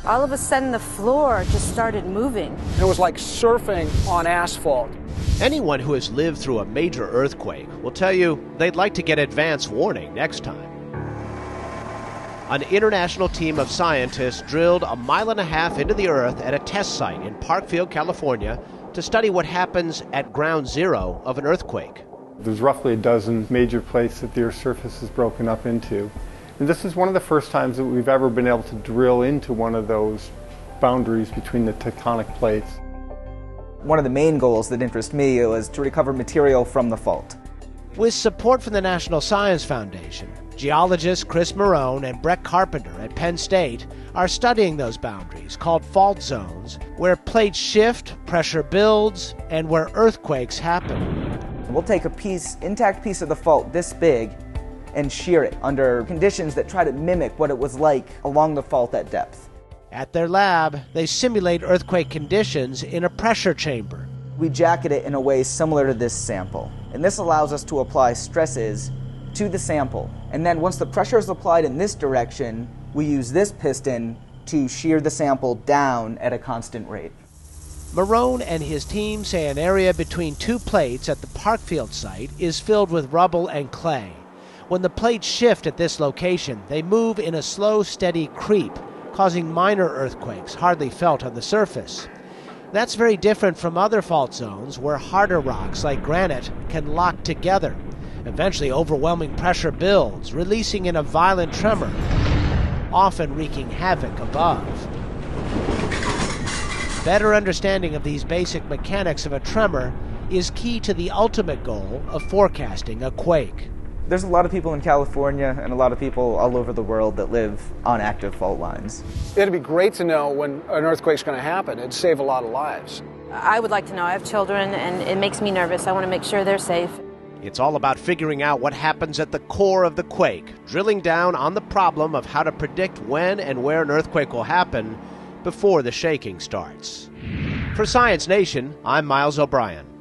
All of a sudden, the floor just started moving. It was like surfing on asphalt. Anyone who has lived through a major earthquake will tell you they'd like to get advance warning next time. An international team of scientists drilled 1.5 miles into the earth at a test site in Parkfield, California, to study what happens at ground zero of an earthquake. There's roughly a dozen major plates that the Earth's surface is broken up into. And this is one of the first times that we've ever been able to drill into one of those boundaries between the tectonic plates. One of the main goals that interest me was to recover material from the fault. With support from the National Science Foundation, geologists Chris Marone and Brett Carpenter at Penn State are studying those boundaries called fault zones, where plates shift, pressure builds, and where earthquakes happen. We'll take intact piece of the fault this big and shear it under conditions that try to mimic what it was like along the fault at depth. At their lab, they simulate earthquake conditions in a pressure chamber. We jacket it in a way similar to this sample, and this allows us to apply stresses to the sample. And then once the pressure is applied in this direction, we use this piston to shear the sample down at a constant rate. Marone and his team say an area between two plates at the Parkfield site is filled with rubble and clay. When the plates shift at this location, they move in a slow, steady creep, causing minor earthquakes hardly felt on the surface. That's very different from other fault zones where harder rocks like granite can lock together. Eventually, overwhelming pressure builds, releasing in a violent tremor, often wreaking havoc above. Better understanding of these basic mechanics of a tremor is key to the ultimate goal of forecasting a quake. There's a lot of people in California and a lot of people all over the world that live on active fault lines. It'd be great to know when an earthquake's going to happen. It'd save a lot of lives. I would like to know. I have children, and it makes me nervous. I want to make sure they're safe. It's all about figuring out what happens at the core of the quake, drilling down on the problem of how to predict when and where an earthquake will happen before the shaking starts. For Science Nation, I'm Miles O'Brien.